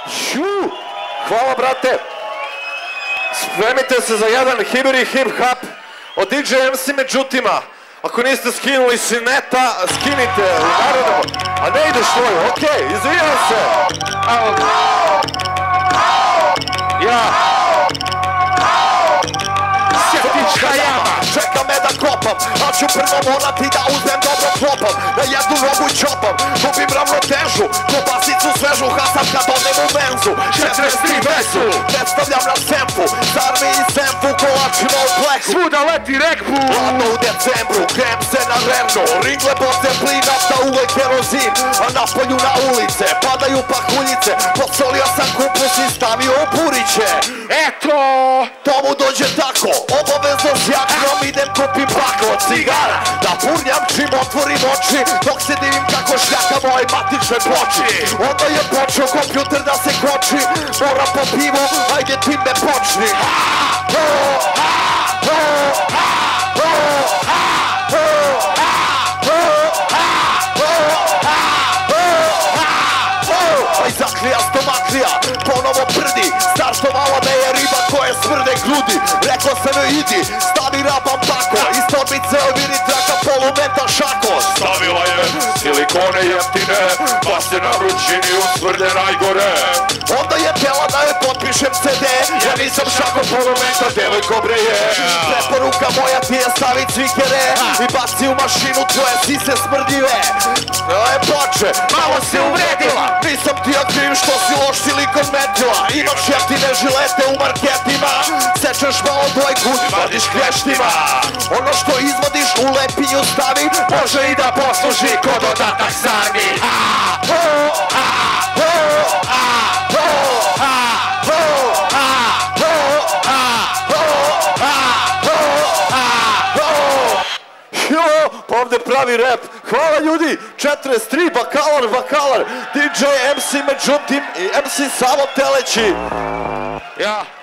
Hvala, brate. Spremite se za jedan hiberi hip-hop od DJ MC Međutima. Ako niste skinuli sineta, skinite u narodnom. A ne ideš tvoj, okej, izvinjam se. Ja. Sjetička jama, čeka me da kopam, a ću prvo morati da uzmem dobro klopam. Na jednu nogu čopam, gubim ravnotežu, kobasicu svežu, hasam kad odem u menzu. 43 vezu, predstavljam na sempu, zarmi i sempu, kolačima u pleku. Svuda leti rekpu. Ladno u decembru, krem se na revno, ringle boce plin, nafta uvek kerozin. A napolju na ulice, padaju pahuljice, posolio sam kupus i stavio u puriće. Eto! To mu dođe tako, obavezno s jaknom idem kupim paklo cigara. Da purnjam čim otvorim oči, dok se divim kako šljaka moje matične ploči. Onda je počeo kompjuter da se koči, mora po pivo, ajde ti me počni. Aj zaklija stomaklija, ponovo prdi, startovala me je riba koje smrde grudi. Rekao sam joj idi, stavi rabam tako, iz torbice oviri traka polumeta šako. Stavila je silikone jeftine, pa se na vrućini usvrde najgore. Onda je tela da je potpišem CD, ja nisam šako polumeta, devojko breje. Preporuka moja ti je stavit cvikere i baci u mašinu tvoje sise smrdljive. Boče, malo se uvredila, nisam ti otkriv što si loš silikon metila. Imaš jeftine žilete u marketima, sečeš malo dojku, vadiš klještima. Ono što izvodiš u lepinju stavi, može i da posluži ko dodatak sarmi. Pa ovde pravi rap. Hvala ljudi, 43, Bakalar, DJ MC Međutim i MC Savo Teleći. Ja.